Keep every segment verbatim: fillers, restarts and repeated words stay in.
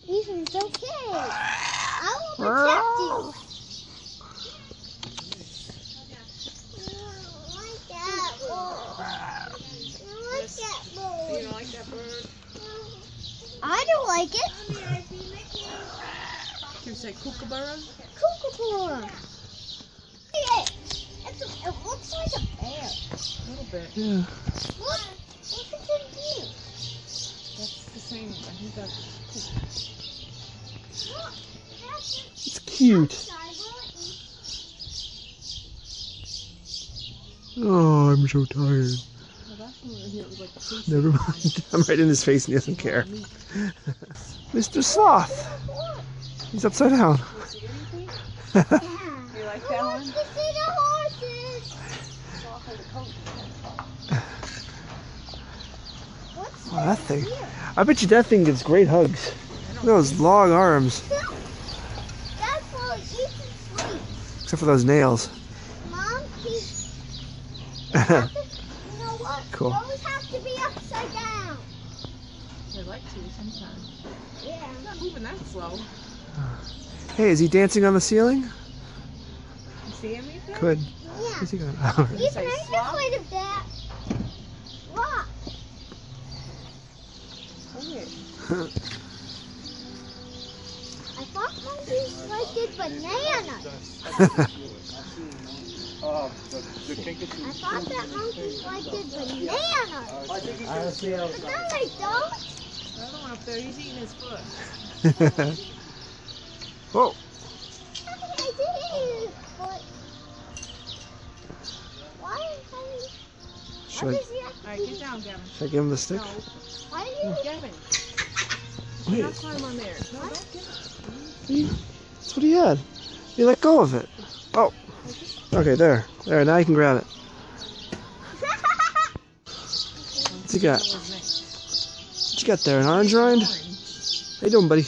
Ethan's okay. I will protect you. Do you like that bird? I don't like it. You say kookaburra? Kookaburra. It, it's a, it looks like a bear. A little bit. Yeah. Look, look at the view. That's the same. I think that's Look, that's It's cute. Oh, I'm so tired. well, that's one here. It was like tasty. Never mind. I'm right in his face and he doesn't care. Mister Sloth. He's upside down. You see anything? Yeah. You like I that want one? to see the horses. Sloth has a coat. What's Oh, that thing. here? I bet you that thing gives great hugs. Look at those long arms. That's where Ethan sleeps. Except for those nails. Mom, he, you know what? Cool. You always have to be upside down. They like to sometimes. Yeah. It's not moving that slow. Hey, is he dancing on the ceiling? You see him, Ethan? Good. Yeah. Where's he going? Oh. Ethan, say are you sloth? afraid of that? What? Okay. I thought monkeys liked bananas. I thought that monkeys liked bananas. But no, they don't. I don't know if they're he's eating his foot. Whoa. I did eat it, but why is he? Should I, What does he have to Alright, do? get down, Gavin. should I give him the stick? No. Why did he? Gavin. Wait, Not climb on there. No, don't get it. he- that's what he had. He let go of it. Oh. Okay, there. There, now you can grab it. What's he got? What you got there? An orange rind? How you doing, buddy?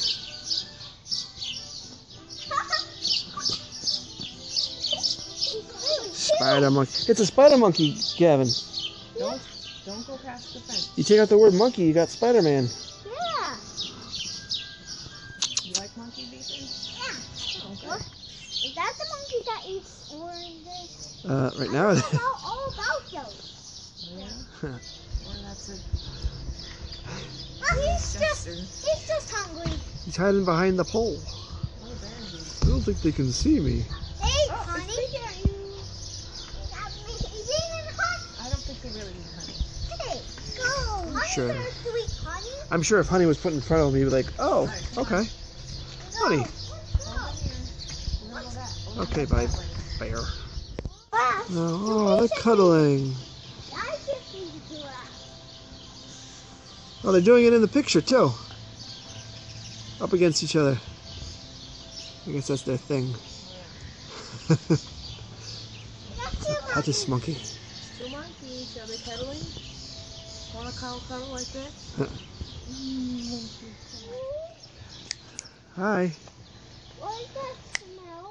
Spider monkey. It's a spider monkey, Gavin. Don't, don't go past the fence. You take out the word monkey, you got Spider-Man. Yeah. You like monkeys, Ethan? Yeah. Okay. What? Is that the monkey that eats oranges? Uh, right now, I know all about those. Yeah. Well, that's a He's just, Chester. he's just hungry. he's hiding behind the pole. What a bear he is. I don't think they can see me. Hey, Oh, honey. it's peeking at you. He's eating honey. I don't think they really eat honey. Hey, go. Honey Sure. bears to eat honey. I'm sure if honey was put in front of me, he'd be like, oh, okay. Honey. Go. Let's go. Okay, bye, bear. Wow. Oh, they're cuddling. I just need to do that. Oh, they're doing it in the picture, too. Up against each other. I guess that's their thing. How's this monkey? Two monkeys. Are they cuddling? Want to cuddle, cuddle like that? Hi. What is that smell?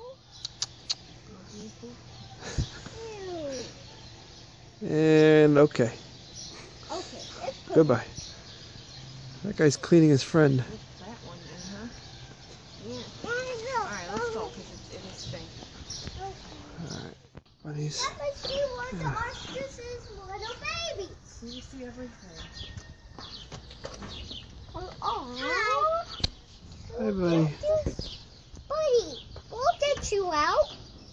Ew. And okay. Okay, it's good. Goodbye. That guy's cleaning his friend. That one then, huh? Yeah. Alright, let's go because it, it is stink. Alright, buddies. Let me see what the ostrich's little baby. So you see everything. Oh, oh. Hi, buddy. Buddy, we'll get you out.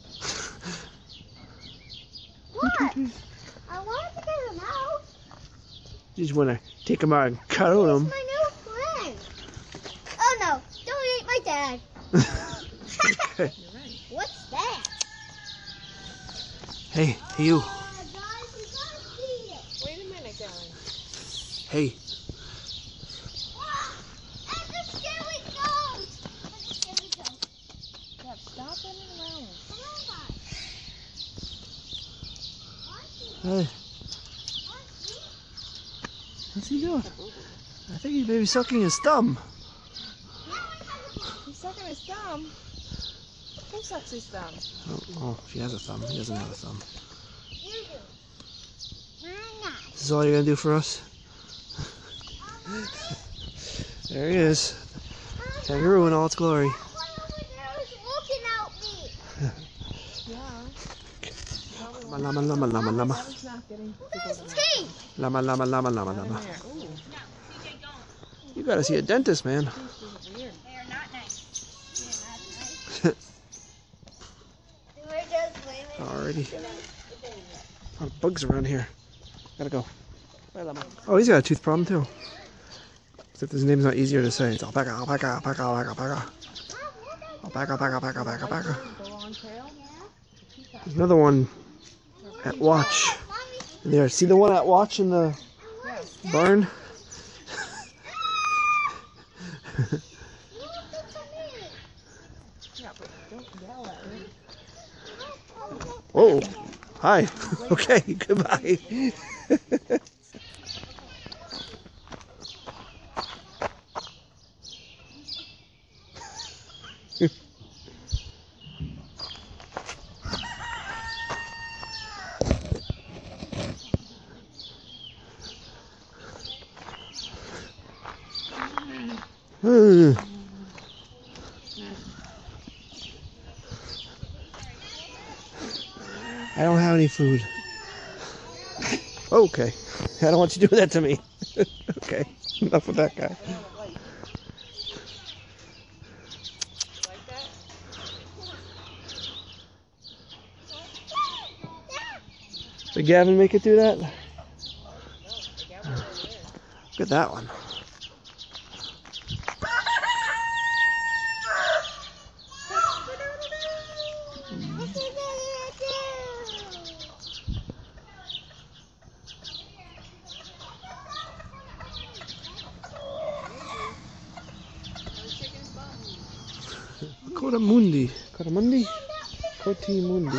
What? I wanted to get him out. You just want to take him out and cuddle He's him. my new friend. Oh no, don't eat my dad. Okay. You're right. What's that? Hey, hey you. Uh, guys, we gotta see it. Wait a minute, Gavin. Hey. Ah, and the scary ghost. And the scary ghost. Yeah, stop running around. Come on, guys. Archie, Hey. Archie. What's he doing? I think he's maybe sucking his thumb. He's sucking his thumb. Who sucks his thumb? Oh, oh, she has a thumb. He doesn't have a thumb. You do. I'm not. This is all you're going to do for us? There he is. Kangaroo in all its glory. One over there is looking at me. Yeah. Lama, lama, lama, lama. It's not getting There's teeth. Lama, lama, lama, lama, lama. there. Ooh. You gotta see a dentist, man. This is weird. They are not nice. They are not nice. We're just waving. Alrighty. A lot of bugs around here. Gotta go. Bye, Lama. Oh, he's got a tooth problem too. Except his name's not easier to say. It's alpaca, alpaca, alpaca, alpaca, alpaca. Alpaca, alpaca, alpaca, alpaca, alpaca. The long tail. There's another one at watch. There, see the one at watch in the barn? Yeah, but don't yell at me. Whoa. Hi. Okay, goodbye. Hmm. I don't have any food. Okay. I don't want you doing that to me. Okay. Enough with that guy. Did Gavin make it through that? Look at that one. Cotamundi. Cotamundi? Cotimundi.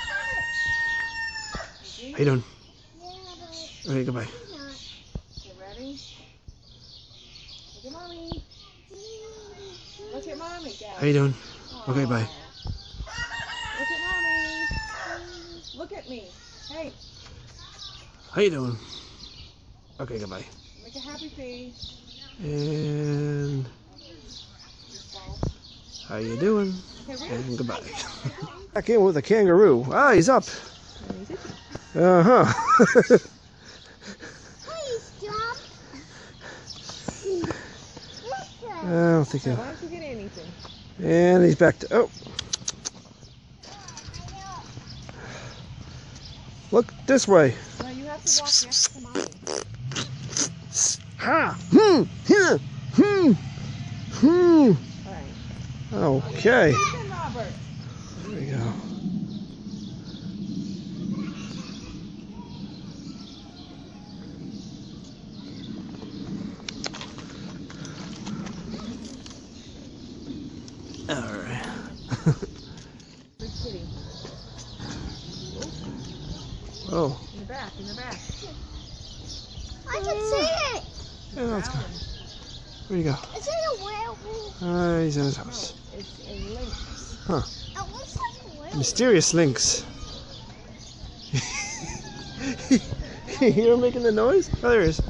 How you doing? Okay, goodbye. You ready? Look at mommy. Look at mommy, Dad. How you doing? Okay, bye. Look at mommy. Look at me. Hey, How you doing? Okay, goodbye. make a happy face. And how you doing? Okay, ready? And goodbye. Back in with a kangaroo. Ah, he's up. Uh huh. Please jump. I don't think Why he'll. don't you get anything? And he's back to. Oh, look this way. No, you have to walk next to mommy. Ha! Hmm! Hmm! Hmm! Hmm! All right. Okay. Ethan, Robert. There we go. Alright. Good kitty. Oh. In the back, in the back. I can see it. Yeah, let's go. Where'd he go? Is it a werewolf? Uh, he's in his No, house. it's a lynx. Huh. It looks like a werewolf. Mysterious lynx. You hear him making the noise? Oh, there he is.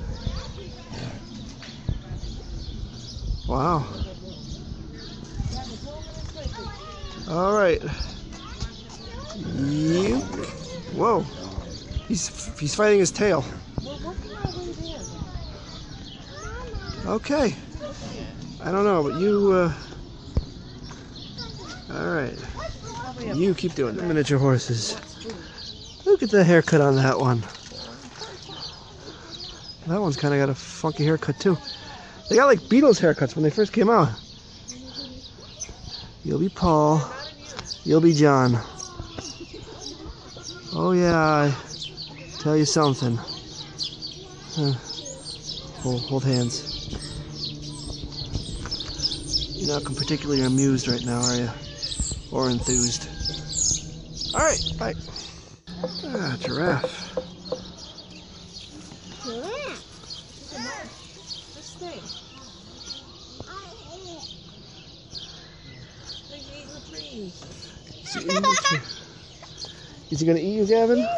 Wow. All right. You. Whoa. He's he's fighting his tail. We're working our way there. Okay. I don't know, but you. Uh... All right. Probably a You keep doing the miniature horses. Look at the haircut on that one. That one's kind of got a funky haircut too. They got like Beatles haircuts when they first came out. You'll be Paul. You'll be John. Oh yeah, I tell you something. Huh. Hold, hold hands. You're not particularly amused right now, are you? Or enthused? All right, bye. Ah, giraffe. Yeah. This thing. I ate They're eating the trees. Is he, eating the tree? Is he gonna eat you, Gavin? No.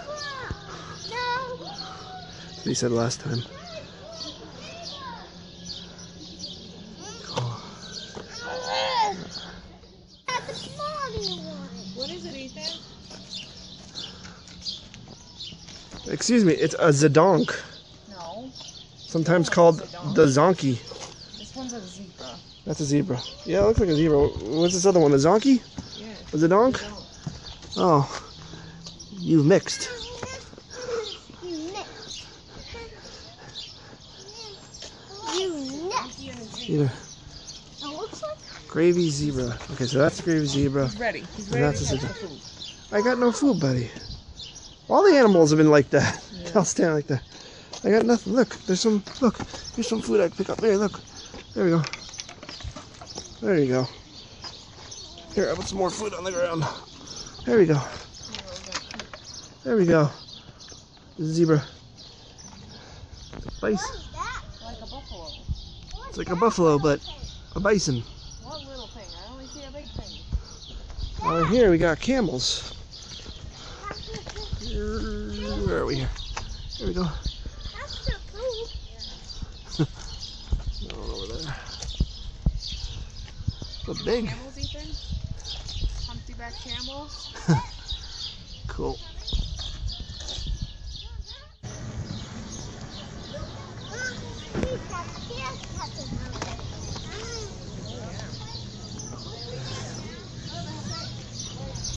That's what he said last time. Oh. excuse me, it's a zedonk. No. Sometimes called the zonkey. This one's a zebra. That's a zebra. Yeah, it looks like a zebra. What's this other one? A zonkey? Yeah. A zedonk? Oh, you mixed. You mixed. You mixed. Either It looks like gravy zebra. Okay, so that's the gravy zebra. He's ready. He's And ready that's to a catch the zebra. food. I got no food, buddy. All the animals have been like that. Yeah. I'll stand like that. I got nothing. Look, there's some. Look, here's some food I can pick up. There, look. There we go. There you go. Here, I put some more food on the ground. There we go. There we go. Zebra. Bison. what's that? Like a buffalo. What's It's like a that buffalo, little but thing? a bison. What little thing? I only see a big thing. Over here we got camels. Where are we here? There we go. That's the food. Going over there. But big. Camels, Ethan? Humpty-back camels? Cool. Look,